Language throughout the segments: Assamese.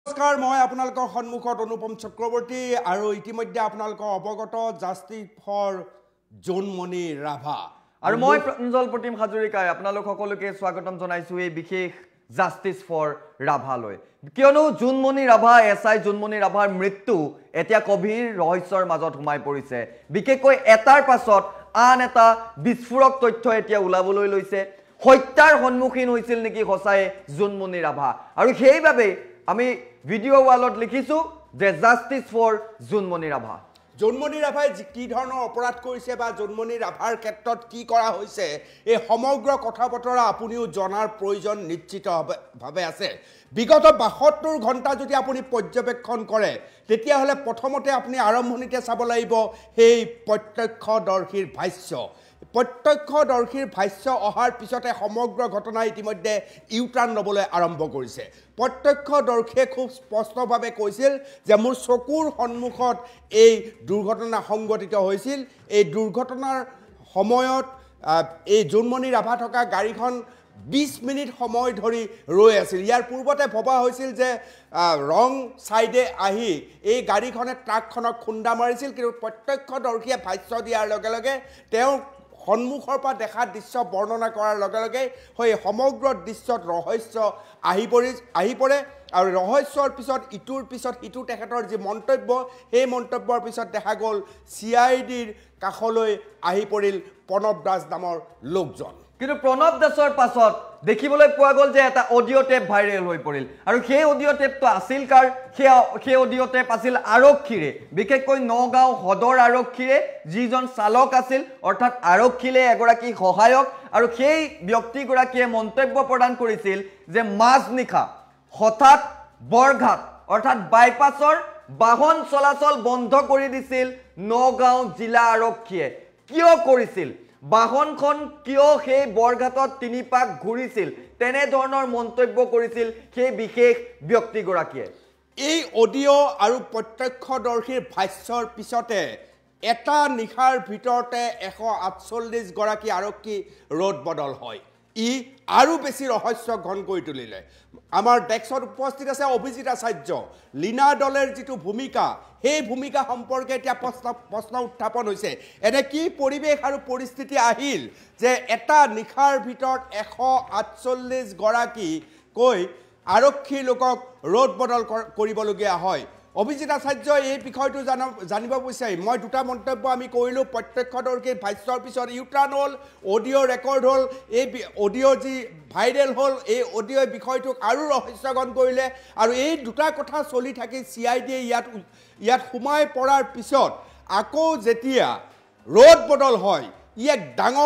নমস্কাৰ মই আপোনালোকৰ সন্মুখত অনুপম চক্ৰৱৰ্তী আৰু ইতিমধ্যে আপোনালোকৰ অৱগত জাষ্টিস ফৰ জোনমণি ৰাভা আৰু মই প্ৰঞ্জল প্ৰতিম হাজৰিকাই আপোনালোক সকলোকে স্বাগতম জনাইছো এই বিশেষ জাষ্টিস ফৰ ৰাভালৈ কিয়নো জোনমণি ৰাভা এসআই জোনমণি ৰাভাৰ মৃত্যু এতিয়া গভীৰ ৰহস্যৰ মাজত সোমাই পৰিছে বিশেষকৈ এটাৰ পাছত আন এটা বিস্ফোৰক তথ্য এতিয়া ওলাবলৈ লৈছে হত্যাৰ সন্মুখীন হৈছিল নেকি হসাই জোনমণি ৰাভা আৰু সেইভাবে আমি ভিডিও ওয়ালত লিখিছো যে জাষ্টিস ফৰ জোনমণি ৰাভা জোনমণি ৰাভাই কি ধৰণৰ অপৰাধ কৰিছে বা জোনমণি ৰাভাৰ ক্ষেত্ৰত কি কৰা হৈছে এই সমগ্ৰ কথা বতৰা আপুনিও জনাৰ প্ৰয়োজন নিশ্চিতভাৱে আছে বিগত ৭২ ঘণ্টা যদি আপুনি পৰ্যবেক্ষণ কৰে তেতিয়াহ'লে প্ৰথমতে আপুনি আৰম্ভণিতে চাব লাগিব সেই প্ৰত্যক্ষদৰ্শীৰ ভাষ্য প্ৰত্যক্ষদৰ্শীৰ ভাষ্য অহাৰ পিছতে সমগ্ৰ ঘটনা ইতিমধ্যে ইউটাৰ্ণ ল'বলৈ আৰম্ভ কৰিছে প্ৰত্যক্ষদৰ্শীয়ে খুব স্পষ্টভাৱে কৈছিল যে মোৰ চকুৰ সন্মুখত এই দুৰ্ঘটনা সংঘটিত হৈছিল এই দুৰ্ঘটনাৰ সময়ত এই জোনমণি ৰাভা থকা গাড়ীখন 20 মিনিট সময় ধৰি ৰৈ আছিল ইয়াৰ পূৰ্বতে ভবা হৈছিল যে ৰং সাইডে আহি এই গাড়ীখনে ট্ৰাকখনক খুন্দা মাৰিছিল কিন্তু প্ৰত্যক্ষদৰ্শীয়ে ভাষ্য দিয়াৰ লগে লগে তেওঁ সন্মুখৰ পৰা দেখা দৃশ্য বৰ্ণনা কৰাৰ লগে লগে হয় সমগ্ৰ দৃশ্যত ৰহস্য আহি পৰে আৰু ৰহস্যৰ পিছত ইটোৰ পিছত ইটো তেখেতৰ যি মন্তব্য সেই মন্তব্যৰ পিছত দেখা গ'ল CIDৰ কাষলৈ আহি পৰিল প্ৰণৱ দাস নামৰ লোকজন কিন্তু প্ৰণৱ দাসৰ পাছত দেখিবলৈ পোৱা গ'ল যে এটা অডিও টেপ ভাইৰেল হৈ পৰিল আৰু সেই অডিও টেপটো আছিল কাৰ সেই অডিও টেপ আছিল আৰক্ষীৰে বিশেষকৈ নগাঁও সদৰ আৰক্ষীৰে যিজন চালক আছিল অৰ্থাৎ আৰক্ষীলে এগৰাকী সহায়ক আৰু সেই ব্যক্তিগৰাকীয়ে মন্তব্য প্ৰদান কৰিছিল যে মাজনিখা হঠাৎ বৰঘাট অৰ্থাৎ বাইপাছৰ বাহন চলাচল বন্ধ কৰি দিছিল নগাঁও জিলা আৰক্ষীয়ে কিয় কৰিছিল বাহনখন কিয় সেই বৰঘাটত তিনি পাক ঘূৰিছিল তেনে ধৰণৰ মন্তব্য কৰিছিল সেই বিশেষ ব্যক্তিগৰাকীয়ে এই অডিও আৰু প্ৰত্যক্ষদৰ্শীৰ ভাষ্যৰ পিছতে এটা নিশাৰ ভিতৰতে 148 গৰাকী আৰক্ষী ৰদবদল হয় ই আৰু বেছি ৰহস্য ঘন কৰি তুলিলে আমাৰ ডেস্কত উপস্থিত আছে অভিজিত আচাৰ্য লীনা দলেৰ যিটো ভূমিকা সেই ভূমিকা সম্পৰ্কে এতিয়া প্ৰশ্ন উত্থাপন হৈছে এনে কি পৰিৱেশ আৰু পৰিস্থিতি আহিল যে এটা নিশাৰ ভিতৰত 148 গৰাকী কৈ আৰক্ষী লোকক ৰদবদল কৰিবলগীয়া হয় অভিজিত আচাৰ্য এই বিষয়টো জানিব বিচাৰিম মই দুটা মন্তব্য আমি কৰিলোঁ প্ৰত্যক্ষদৰ্শীৰ ভাষ্যৰ পিছত ইউটাৰ্ণ হ'ল অডিঅ' ৰেকৰ্ড হ'ল এই অডিঅ' যি ভাইৰেল হ'ল এই অডিঅ'ৰ বিষয়টোক আৰু ৰহস্যঘন কৰিলে আৰু এই দুটা কথা চলি থাকি CIDয়ে ইয়াত সোমাই পৰাৰ পিছত আকৌ যেতিয়া ৰদবদল হয় ই এক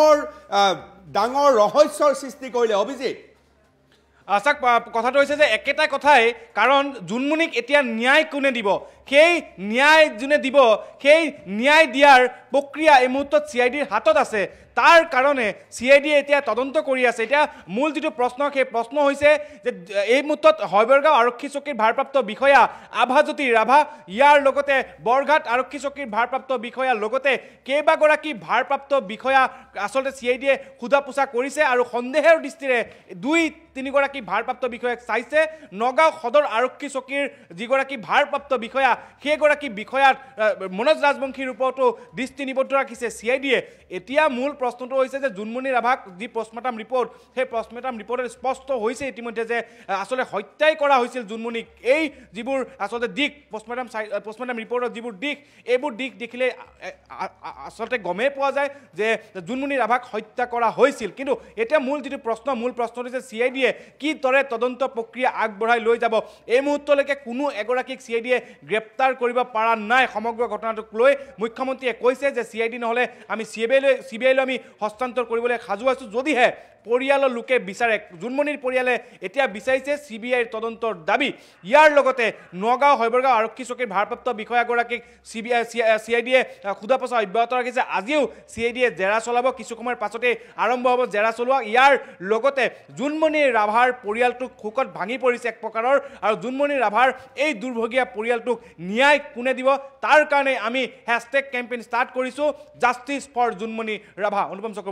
ডাঙৰ ৰহস্যৰ সৃষ্টি কৰিলে অভিজিত আচাক কথাটো হৈছে যে একেটা কথাই কাৰণ জোনমণিক এতিয়া ন্যায় কোনে দিব সেই ন্যায় যোনে দিব সেই ন্যায় দিয়াৰ প্ৰক্ৰিয়া এই মুহূৰ্তত CIDৰ হাতত আছে তাৰ কাৰণে CIDয়ে এতিয়া তদন্ত কৰি আছে এতিয়া মূল যিটো প্ৰশ্ন সেই প্ৰশ্ন হৈছে যে এই মুহূৰ্তত হয়বৰগাঁও আৰক্ষী চকীৰ ভাৰপ্ৰাপ্ত বিষয়া আভাজ্যোতি ৰাভা ইয়াৰ লগতে বৰঘাট আৰক্ষী চকীৰ ভাৰপ্ৰাপ্ত বিষয়াৰ লগতে কেইবাগৰাকী ভাৰপ্ৰাপ্ত বিষয়া আচলতে CIDয়ে সোধা পোছা কৰিছে আৰু সন্দেহৰ দৃষ্টিৰে 2-3 গৰাকী ভাৰপ্ৰাপ্ত বিষয়াক চাইছে নগাঁও সদৰ আৰক্ষী চকীৰ যিগৰাকী ভাৰপ্ৰাপ্ত বিষয়া সেইগৰাকী বিষয়াত মনোজ ৰাজবংশীৰ ওপৰতো দৃষ্টি নিবদ্ধ ৰাখিছে CIDয়ে এতিয়া মূল প্ৰশ্নটো হৈছে যে জোনমণি ৰাভাক যি পষ্টমৰ্টেম ৰিপৰ্ট সেই পষ্টমৰ্টেম ৰিপৰ্টত স্পষ্ট হৈছে ইতিমধ্যে যে আসলে হত্যাই কৰা হৈছিল জোনমণিক এই যিবোৰ আসলে দিক পষ্টমৰ্টেম ৰিপৰ্টত যিবোৰ দিক এইবোৰ দিক দেখিলে আসলে গমে পোৱা যায় যে জোনমণি ৰাভাক হত্যা কৰা হৈছিল কিন্তু এতিয়া মূল প্ৰশ্নটো হৈছে CIDয়ে কি দৰে তদন্ত প্ৰক্ৰিয়া আগবঢ়াই লৈ যাব এই মুহূৰ্তলৈকে কোনো এগৰাকীক CIDয়ে গ্ৰেপ্তাৰ কৰিব পৰা নাই সমগ্ৰ ঘটনাটোক লৈ মুখ্যমন্ত্ৰীয়ে কৈছে যে CID নহলে আমি CBI আমি হস্তান্তৰ কৰিবলৈ সাজু আছো যদিহে পৰিয়ালৰ লোকে বিচাৰে জোনমণিৰ পৰিয়ালে এতিয়া বিচাৰিছে CBIৰ তদন্তৰ দাবী ইয়াৰ লগতে নগাঁও হয়বৰগাঁও আৰক্ষী চকীৰ ভাৰপ্ৰাপ্ত বিষয়াগৰাকীক CIDয়ে খুদা পোছা অব্যাহত ৰাখিছে আজিও CIDয়ে জেৰা চলাব কিছু সময়ৰ পাছতে আৰম্ভ হ'ব জেৰা চলোৱা ইয়াৰ লগতে জোনমণি ৰাভাৰ পৰিয়ালটোক খুকত ভাঙি পৰিছে এক প্ৰকাৰৰ আৰু জোনমণি ৰাভাৰ এই দুৰ্ভগীয়া পৰিয়ালটোক ন্যায় কোনে দিব তাৰ কাৰণে আমি #কেম্পেইন ষ্টাৰ্ট কৰিছো জাষ্টিস ফৰ জোনমণি ৰাভা অনুপম চক্ৰৱৰ্তী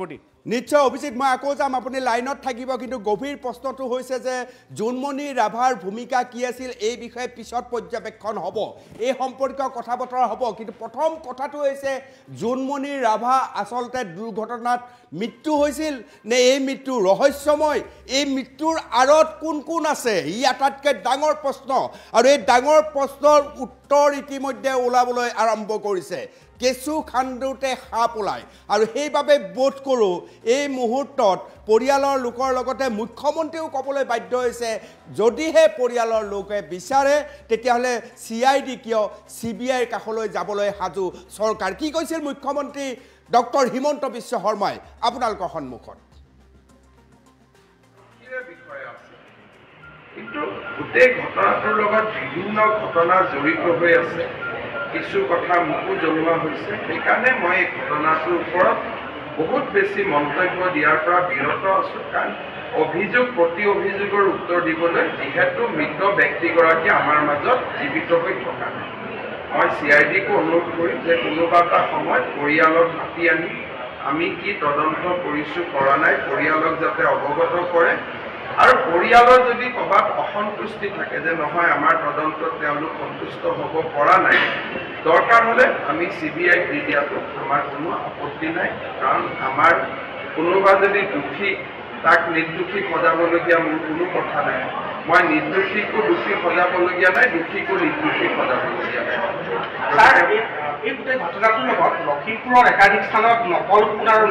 নিশ্চয় অভিজিত মই আকৌ যাম আপুনি লাইনত থাকিব কিন্তু গভীৰ প্ৰশ্নটো হৈছে যে জোনমণি ৰাভাৰ ভূমিকা কি আছিল এই বিষয়ে পিছত পৰ্যবেক্ষণ হ'ব এই সম্পৰ্কীয় কথা বতৰা হ'ব কিন্তু প্ৰথম কথাটো হৈছে জোনমণি ৰাভা আচলতে দুৰ্ঘটনাত মৃত্যু হৈছিল নে এই মৃত্যু ৰহস্যময় এই মৃত্যুৰ আঁৰত কোন কোন আছে ই আটাইতকৈ ডাঙৰ প্ৰশ্ন আৰু এই ডাঙৰ প্ৰশ্নৰ উত্তৰ ইতিমধ্যে ওলাবলৈ আৰম্ভ কৰিছে কেঁচু খান্দোতে সাপ ওলায় আৰু সেইবাবে বোধ কৰোঁ এই মুহূৰ্তত পৰিয়ালৰ লোকৰ লগতে মুখ্যমন্ত্ৰীও ক'বলৈ বাধ্য হৈছে যদিহে পৰিয়ালৰ লোকে বিচাৰে তেতিয়াহ'লে CID কিয় CBIৰ কাষলৈ যাবলৈ সাজু চৰকাৰ কি কৈছিল মুখ্যমন্ত্ৰী ডক্টৰ হিমন্ত বিশ্ব শৰ্মাই আপোনালোকৰ সন্মুখত কিন্তু গোটেই ঘটনাটোৰ লগত বিভিন্ন ঘটনা জড়িত হৈ আছে কিছু কথা মোকো জনোৱা হৈছে সেইকাৰণে মই এই ঘটনাটোৰ ওপৰত বহুত বেছি মন্তব্য দিয়াৰ পৰা বিৰত আছোঁ কাৰণ অভিযোগ প্ৰতি অভিযোগৰ উত্তৰ দিবলৈ যিহেতু মৃত ব্যক্তিগৰাকী আমাৰ মাজত জীৱিত হৈ থকা নাই মই CIDকো অনুৰোধ কৰিম যে কোনোবা এটা সময়ত পৰিয়ালক মাতি আনি আমি কি তদন্ত কৰিছোঁ কৰা নাই পৰিয়ালক যাতে অৱগত কৰে আৰু পৰিয়ালৰ যদি ক'ৰবাত অসন্তুষ্টি থাকে যে নহয় আমাৰ তদন্তত তেওঁলোক সন্তুষ্ট হ'ব পৰা নাই দৰকাৰ হ'লে আমি CBIক দি দিয়াটো আমাৰ কোনো আপত্তি নাই কাৰণ আমাৰ কোনোবা যদি দোষী তাক নিৰ্দোষী সজাবলগীয়া মোৰ কোনো কথা নাই মই নিৰ্দোষীকো দোষী সজাবলগীয়া নাই দোষীকো নিৰ্দোষী সজাবলগীয়া নাই এই গোটেই ঘটনাটোৰ লগত লখিমপুৰৰ একাধিক স্থানত নকল সোণ আৰু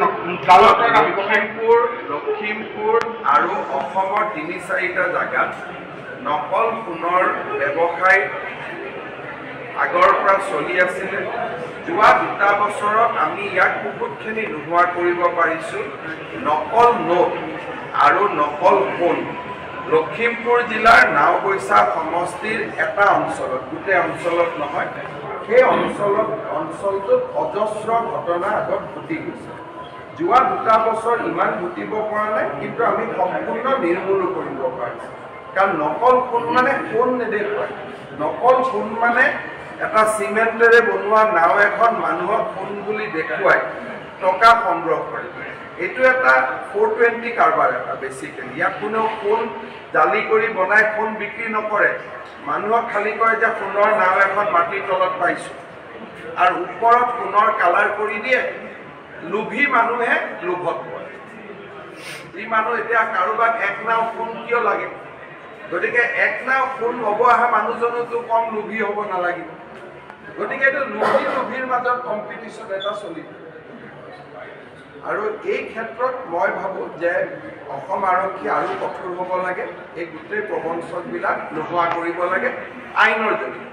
লখিমপুৰ আৰু অসমৰ ৩-৪টা জাগাত নকল সোণৰ ব্যৱসায় আগৰ পৰা চলি আছিলে যোৱা 2 বছৰত আমি ইয়াক বহুতখিনি নোহোৱা কৰিব পাৰিছোঁ নকল নোট আৰু নকল সোণ লখিমপুৰ জিলাৰ নাওবৈচা সমষ্টিৰ এটা অঞ্চলত গোটেই অঞ্চলত নহয় সেই অঞ্চলটোত অজস্ৰ ঘটনা আগত ঘটি গৈছে যোৱা 2 বছৰ ইমান ঘটিব পৰা নাই কিন্তু আমি সম্পূৰ্ণ নিৰ্মূল কৰিব পাৰিছোঁ কাৰণ নকল সোণ মানে সোণ নেদেখুৱায় নকল সোণ মানে এটা চিমেণ্টেৰে বনোৱা নাও এখন মানুহক সোণ বুলি দেখুৱাই টকা সংগ্ৰহ কৰে এইটো এটা 420 কাৰবাৰ এটা বেছিকেলি ইয়াক কোনেও সোণ জালি কৰি বনাই সোণ বিক্ৰী নকৰে মানুহক খালি কয় যে সোণৰ নাও এখন মাটিৰ তলত পাইছোঁ আৰু ওপৰত সোণৰ কালাৰ কৰি দিয়ে লোভী মানুহে লোভত পৰে যি মানুহ এতিয়া কাৰোবাক এক নাও সোণ কিয় লাগে গতিকে এক নাও সোণ ল'ব অহা মানুহজনতো কম লোভী হ'ব নালাগিব গতিকে এইটো লোভীৰ মাজত কম্পিটিশ্যন এটা চলিব আৰু এই ক্ষেত্ৰত মই ভাবোঁ যে অসম আৰক্ষী আৰু কঠোৰ হ'ব লাগে এই গোটেই প্ৰবঞ্চকবিলাক নোহোৱা কৰিব লাগে আইনৰ জৰিয়তে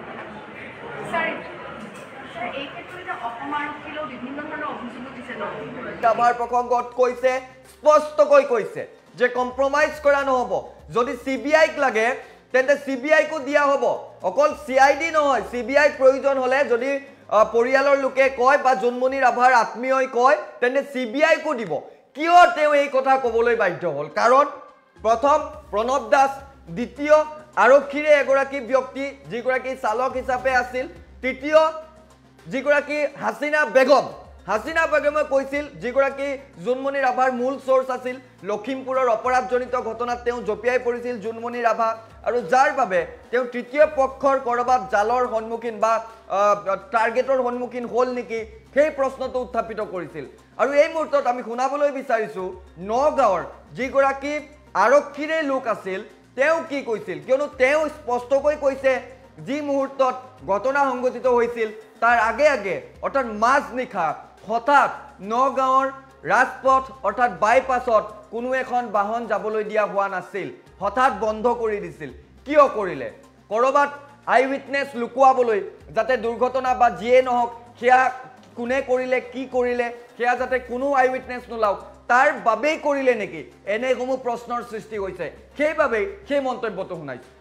ৰাভাৰ প্ৰসংগত কৈছে স্পষ্টকৈ কৈছে যে কম্প্ৰমাইজ কৰা নহ'ব যদি CBIক লাগে তেন্তে CBIকো দিয়া হ'ব অকল CID নহয় CBIক প্ৰয়োজন হ'লে যদি পৰিয়ালৰ লোকে কয় বা জোনমণি ৰাভাৰ আত্মীয়ই কয় তেন্তে CBIকো দিব কিয় তেওঁ এই কথা ক'বলৈ বাধ্য হ'ল কাৰণ প্ৰথম প্ৰণৱ দাস দ্বিতীয় আৰক্ষীৰে এগৰাকী ব্যক্তি যিগৰাকী চালক হিচাপে আছিল তৃতীয় যিগৰাকী হাসিনা বেগমে কৈছিল যিগৰাকী জোনমণি ৰাভাৰ মূল সোৰ্স আছিল লখিমপুৰৰ অপৰাধজনিত ঘটনাত তেওঁ জপিয়াই পৰিছিল জোনমণি ৰাভা আৰু যাৰ বাবে তেওঁ তৃতীয় পক্ষৰ কৰবাত জালৰ সন্মুখীন বা টাৰ্গেটৰ সন্মুখীন হ'ল নেকি সেই প্ৰশ্নটো উত্থাপিত কৰিছিল আৰু এই মুহূৰ্তত আমি শুনাবলৈ বিচাৰিছোঁ নগাঁৱৰ যিগৰাকী আৰক্ষীৰে লোক আছিল তেওঁ কি কৈছিল কিয়নো তেওঁ স্পষ্টকৈ কৈছে যি মুহূৰ্তত ঘটনা সংঘটিত হৈছিল তাৰ আগে আগে অৰ্থাৎ মাজ নিশা হঠাৎ নগাঁৱৰ ৰাজপথ অৰ্থাৎ বাইপাছত কোনো এখন বাহন যাবলৈ দিয়া হোৱা নাছিল হঠাৎ বন্ধ কৰি দিছিল কিয় কৰিলে কৰবাত আই উইটনেছ লুকুৱাবলৈ যাতে দুৰ্ঘটনা বা যিয়ে নহওক সেয়া কোনে কৰিলে কি কৰিলে সেয়া যাতে কোনো আই উইটনেছ নোলাওক তাৰ বাবেই কৰিলে নেকি এনেসমূহ প্ৰশ্নৰ সৃষ্টি হৈছে সেইবাবেই সেই মন্তব্যটো শুনাইছে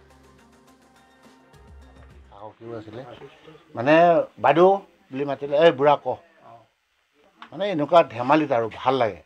মানে বাইদেউ বুলি মাতিলে এই বুঢ়া ক মানে এনেকুৱা ধেমালিত আৰু ভাল লাগে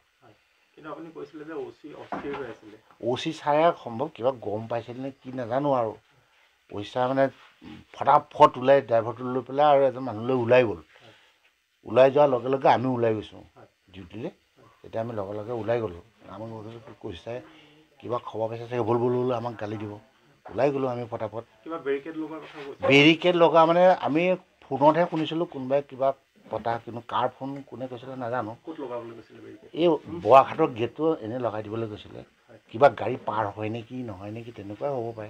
OC ছাৰে সম্ভৱ কিবা গম পাইছিল নে কি নাজানো আৰু পইচা মানে ফটাফট ওলাই ড্ৰাইভাৰটো লৈ পেলাই আৰু এজন মানুহলৈ ওলাই গ'ল ওলাই যোৱাৰ লগে লগে আমি ওলাই গৈছোঁ ডিউটিলৈ তেতিয়া আমি লগে লগে ওলাই গ'লোঁ আমাক কৈছে কিবা খবৰ পাইছে চাগে ভুল ভুল আমাক গালি দিব ওলাই গ'লোঁ আমি ফটাফট বেৰিকেড লগা মানে আমি ফোনতহে শুনিছিলোঁ কোনোবাই কিবা পতা কিন্তু কাৰ ফোন কোনে কৈছিলে নাজানো এই বোৱাঘাটৰ গেটটো এনেই লগাই দিবলৈ কৈছিলে কিবা গাড়ী পাৰ হয় নেকি নহয় নেকি তেনেকুৱাই হ'ব পাৰে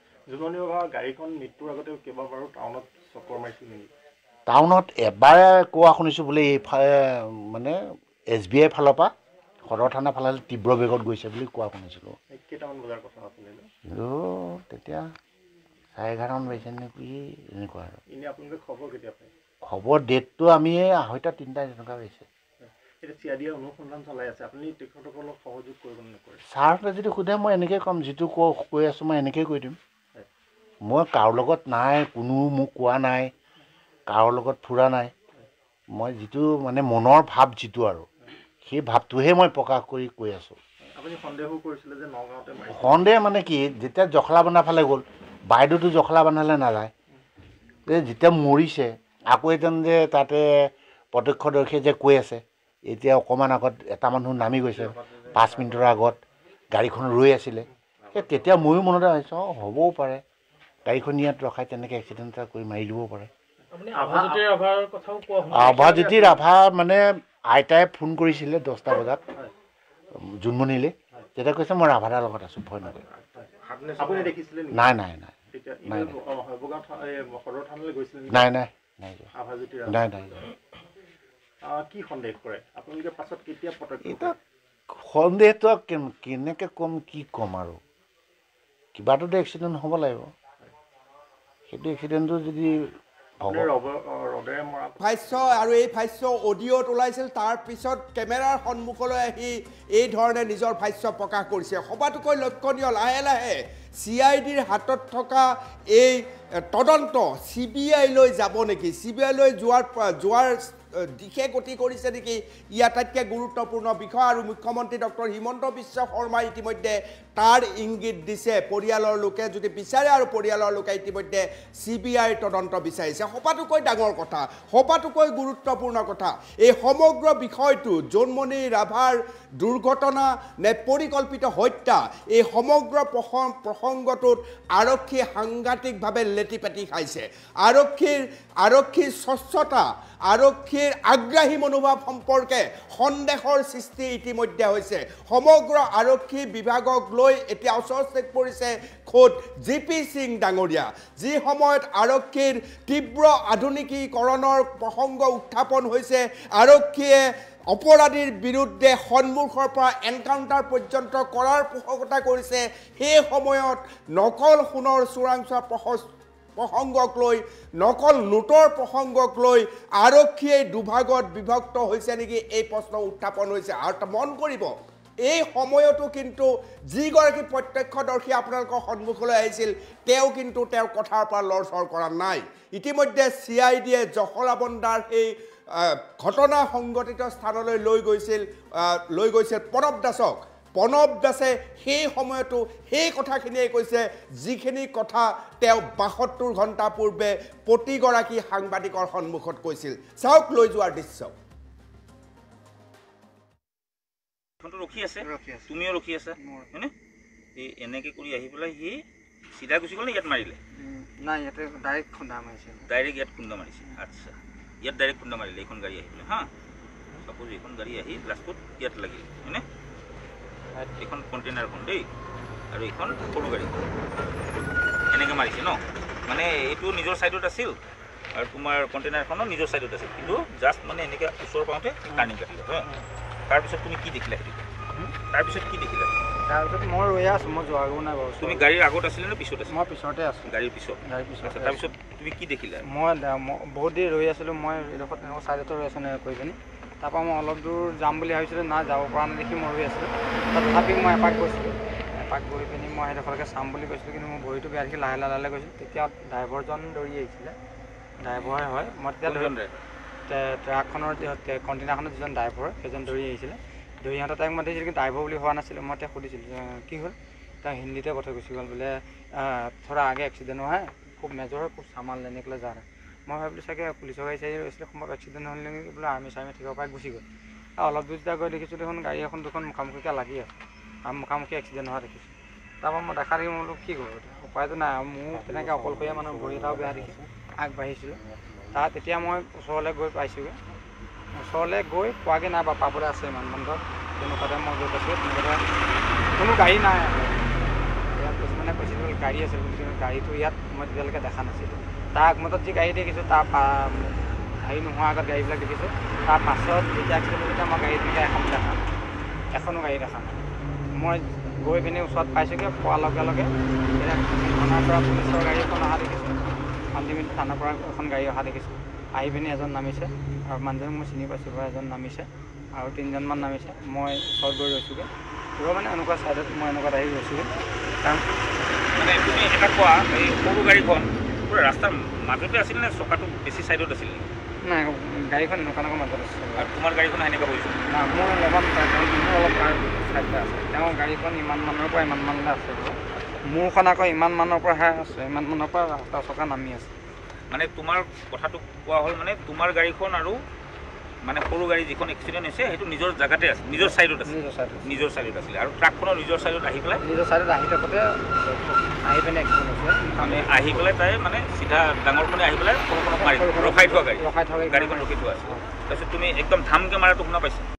টাউনত এবাৰ কোৱা শুনিছোঁ বোলে এইফালে মানে SBI ফালৰ পৰা সদৰ থানা ফালে তীব্ৰ বেগত গৈছে বুলি কোৱা শুনিছিলোঁ কিন্তু তেতিয়া 11:30 বাজিছে নেকি এনেকুৱা আৰু খবৰ ডেটটো আমি 2:30 তেনেকুৱা পাইছে ছাৰহঁতে যদি সোধে মই এনেকৈ ক'ম যিটো কৈ আছোঁ মই এনেকৈ কৈ দিম মই কাৰো লগত নাই কোনো মোক কোৱা নাই কাৰো লগত ফুৰা নাই মই যিটো মানে মনৰ ভাৱ যিটো আৰু সেই ভাৱটোহে মই প্ৰকাশ কৰি কৈ আছোঁ সন্দেহ মানে কি যেতিয়া জখলাবন্ধা ফালে গ'ল বাইদেউটো জখলাবন্ধালৈ নাযায় যেতিয়া মৰিছে আকৌ এজন যে তাতে প্ৰত্যক্ষদৰ্শীয়ে যে কৈ আছে এতিয়া অকণমান আগত এটা মানুহ নামি গৈছে 5 মিনিটৰ আগত গাড়ীখন ৰৈ আছিলে সেই তেতিয়া ময়ো মনতে ভাবিছোঁ হ'বও পাৰে গাড়ীখন ইয়াত ৰখাই তেনেকৈ এক্সিডেণ্ট এটা কৰি মাৰি দিবও পাৰে আভাজ্যোতিৰ আভা মানে আইতাই ফোন কৰিছিলে 10টা বজাত জোনমণিলৈ তেতিয়া কৈছে মই ৰাভাদাৰ লগত আছোঁ ভয় নকৰে নাই নাই নাই নাই নাই নাই নাই নাই সন্দেহটো কেনেকৈ ক'ম কি ক'ম আৰু কিবাটোতো এক্সিডেণ্ট হ'ব লাগিব সেইটো এক্সিডেণ্টটো যদি ভাষ্য আৰু এই ভাষ্য অডিঅ'ত ওলাইছিল তাৰ পিছত কেমেৰাৰ সন্মুখলৈ আহি এই ধৰণে নিজৰ ভাষ্য প্ৰকাশ কৰিছে সবাতোকৈ লক্ষণীয় লাহে লাহে CIDৰ হাতত থকা এই তদন্ত CBIলৈ যাব নেকি CBIলৈ যোৱাৰ দিশে গতি কৰিছে নেকি ই আটাইতকৈ গুৰুত্বপূৰ্ণ বিষয় আৰু মুখ্যমন্ত্ৰী ডক্টৰ হিমন্ত বিশ্ব শৰ্মাই ইতিমধ্যে তাৰ ইংগিত দিছে পৰিয়ালৰ লোকে যদি বিচাৰে আৰু পৰিয়ালৰ লোকে ইতিমধ্যে CBIৰ তদন্ত বিচাৰিছে সবাতোকৈ ডাঙৰ কথা সবাতোকৈ গুৰুত্বপূৰ্ণ কথা এই সমগ্ৰ বিষয়টো জোনমণি ৰাভাৰ দুৰ্ঘটনা নে পৰিকল্পিত হত্যা এই সমগ্ৰ প্ৰসংগটোত আৰক্ষী সাংঘাতিকভাৱে লেটিপেটি খাইছে আৰক্ষীৰ স্বচ্ছতা আৰক্ষীৰ আগ্ৰাহী মনোভাৱ সম্পৰ্কে সন্দেহৰ সৃষ্টি ইতিমধ্যে হৈছে সমগ্ৰ আৰক্ষী বিভাগক লৈ এতিয়া অস্বস্তিত পৰিছে খোদ GP সিং ডাঙৰীয়া যি সময়ত আৰক্ষীৰ তীব্ৰ আধুনিকীকৰণৰ প্ৰসংগ উত্থাপন হৈছে আৰক্ষীয়ে অপৰাধীৰ বিৰুদ্ধে সন্মুখৰ পৰা এনকাউণ্টাৰ পৰ্যন্ত কৰাৰ পোষকতা কৰিছে সেই সময়ত নকল সোণৰ চোৰাংচোৱা প্ৰসংগক লৈ নকল নোটৰ প্ৰসংগক লৈ আৰক্ষীয়ে দুভাগত বিভক্ত হৈছে নেকি এই প্ৰশ্ন উত্থাপন হৈছে আৰু মন কৰিব এই সময়তো কিন্তু যিগৰাকী প্ৰত্যক্ষদৰ্শী আপোনালোকৰ সন্মুখলৈ আহিছিল তেওঁ কিন্তু তেওঁৰ কথাৰ পৰা লৰচৰ কৰা নাই ইতিমধ্যে CIDয়ে জখলাবন্ধাৰ সেই ঘটনা সংঘটিত স্থানলৈ লৈ গৈছিল প্ৰণৱ দাসে সেই সময়তো সেই কথাখিনিয়ে কৈছে যিখিনি কথা তেওঁ 72 ঘণ্টা পূৰ্বে প্ৰতিগৰাকী সাংবাদিকৰ সন্মুখত কৈছিল চাওক লৈ যোৱাৰ দৃশ্য ৰখি আছে তুমিও ৰখি আছে হয়নে এই এনেকৈ কৰি আহি পেলাই সি চিধা গুচি গ'ল নে ইয়াত মাৰিলে নাই ইয়াতে ডাইৰেক্ট খুন্দা মাৰিছে ডাইৰেক্ট ইয়াত খুন্দা মাৰিছে আচ্ছা ইয়াত ডাইৰেক্ট খুন্দা মাৰিলে এইখন গাড়ী আহিলে হা সাপোজ এইখন গাড়ী আহি লাষ্টত ইয়াত লাগিল হয়নে এইখন কণ্টেইনাৰখন দেই আৰু এইখন সৰু গাড়ীখন এনেকৈ মাৰিছে ন মানে এইটো নিজৰ ছাইডত আছিল আৰু তোমাৰ কণ্টেইনাৰখনো নিজৰ ছাইডত আছিল কিন্তু জাষ্ট মানে এনেকৈ ওচৰ পাওঁতে টাৰ্ণিং কাটিলে হয় তাৰপিছত তুমি কি দেখিলা সেইটো তাৰপিছত কি দেখিলা তাৰপিছত মই ৰৈ আছোঁ মই যোৱাগৈ নাই বাৰু তুমি গাড়ীৰ আগত আছিলে নে পিছত আছিলে মই পিছতে আছোঁ গাড়ীৰ পিছত তাৰপিছত তুমি কি দেখিলা মই বহুত দেৰি ৰৈ আছিলোঁ মই এইডোখৰত এনেকুৱা ছাইডতে ৰৈ আছোঁ কৰি পিনি তাৰপৰা মই অলপ দূৰ যাম বুলি ভাবিছিলোঁ নাই যাব পৰা নেদেখি মই ৰৈ আছিলোঁ তথাপি মই এপাক গৈছিলোঁ এপাক গৈ পিনি মই সেইডোখৰলৈকে চাম বুলি কৈছিলোঁ কিন্তু মোৰ ভৰিটো বেয়া দেখি লাহে লাহে গৈছিলোঁ তেতিয়া ড্ৰাইভাৰজন দৌৰি আহিছিলে ড্ৰাইভাৰে হয় মই তেতিয়া ট্ৰাকখনৰ কণ্টেইনাৰখনৰ যিজন ড্ৰাইভাৰ সেইজন দৌৰি আহিছিলে দৌৰি আহোঁতে তাইক মই দেখিছিলোঁ কিন্তু ড্ৰাইভাৰ বুলি হোৱা নাছিলোঁ মই তাইক সুধিছিলোঁ কি হ'ল তাই হিন্দীতে কথা গুচি গ'ল বোলে থোড়া আগে এক্সিডেণ্ট হোৱা है খুব মেজৰ হয় খুব সামান लेने के लिए जा रहा है মই ভাবিলোঁ চাগে পুলিচৰ গাড়ী চাৰি গৈছিলে সম্ভৱ এক্সিডেণ্ট হ'ল নেকি বোলে আৰ্মি চাৰ্মি থাকিব পাৰে গুচি গ'ল অলপ দূৰ গৈ দেখিছোঁ দেখোন গাড়ী এখন দুখন মুখামুখিকৈ লাগি আছে আৰু মুখামুখি এক্সিডেণ্ট হোৱা দেখিছোঁ তাৰপৰা মই দেখা দেখি মই বোলো কি কৰোঁ উপায়টো নাই আৰু মোৰ তেনেকৈ অকলশৰীয়া মানুহ ভৰি এটাও বেয়া দেখিছোঁ আগবাঢ়িছিলোঁ তেতিয়া মই ওচৰলৈ গৈ পাইছোঁগৈ ওচৰলৈ গৈ পোৱাগৈ নাই বা পাবলৈ আছে ইমান বন্ধত তেনেকুৱাতে মই গৈ পাইছোঁ তেনেকুৱাতে কোনো গাড়ী নাই ইয়াত কিছুমানে কৈছিলোঁ গাড়ী আছিল বুলি কিন্তু গাড়ীটো ইয়াত মই তেতিয়ালৈকে দেখা নাছিলোঁ তাৰ আগমতত যি গাড়ী দেখিছোঁ তাৰ হেৰি নোহোৱাৰ আগত গাড়ীবিলাক দেখিছোঁ তাৰ পাছত যেতিয়া এক্সিডেণ্ট হৈছে মই গাড়ী তেনেকৈ এখন দেখা এখনো গাড়ী দেখা নাই মই গৈ পিনি ওচৰত পাইছোঁগৈ পোৱাৰ লগে লগে এতিয়া থানাৰ পৰা পুলিচৰ গাড়ী এখন অহা দেখিছোঁ শান্তিমিত থানাৰ পৰা এখন গাড়ী অহা দেখিছোঁ আহি পিনি এজন নামিছে আৰু মানুহজনক মই চিনি পাইছোঁ বাৰু এজন নামিছে আৰু 3জনমান নামিছে মই ওচৰত গৈ ৰৈছোঁগৈ পুৰা মানে এনেকুৱা ছাইডত মই এনেকুৱাত আহি ৰৈছোঁগৈ কাৰণ মানে তুমি এটা কোৱা এই সৰু গাড়ীখন পুৰা ৰাস্তাৰ মাজতে আছিল নে চকাটো বেছি ছাইডত আছিল নাই গাড়ীখন এনেকুৱা মাজত আছে আৰু তোমাৰ গাড়ীখন সেনেকৈ কৰিছোঁ মোৰ অলপ ছাইডতে আছে তেওঁৰ গাড়ীখন ইমান মানৰ পৰা ইমান মানলৈ আছে বাৰু মোৰখন আকৌ ইমান মানৰ পৰাহে আছে ইমান মানৰ পৰা ৰাস্তা চকা নামি আছে মানে তোমাৰ কথাটো কোৱা হ'ল মানে তোমাৰ গাড়ীখন আৰু মানে সৰু গাড়ী যিখন এক্সিডেণ্ট হৈছে সেইটো নিজৰ জেগাতে আছে নিজৰ ছাইডত আছে নিজৰ ছাইডত আছিলে আৰু ট্ৰাকখনৰ নিজৰ ছাইডত আহি পেলাই নিজৰ ছাইডত আহি থাকোঁতে আহি পিনে এক্সিডেণ্ট হৈছে মানে আহি পেলাই তাই মানে চিধা ডাঙৰখনে আহি পেলাই সৰুখনক মাৰি ৰখাই থোৱা গাড়ী গাড়ীখন ৰখি থোৱা আছে তাৰপিছত তুমি একদম ধামকৈ মাৰাটো শুনা পাইছা